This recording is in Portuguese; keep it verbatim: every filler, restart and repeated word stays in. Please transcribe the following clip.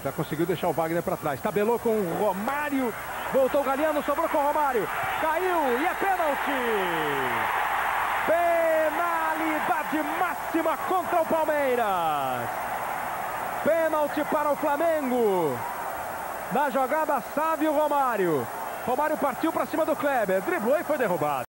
Já conseguiu deixar o Wagner para trás. Tabelou com o Romário. Voltou o Galhardo, sobrou com o Romário. Caiu e é pênalti. Penalidade máxima contra o Palmeiras. Pênalti para o Flamengo. Na jogada, Sávio Romário. Romário partiu para cima do Kleber. Driblou e foi derrubado.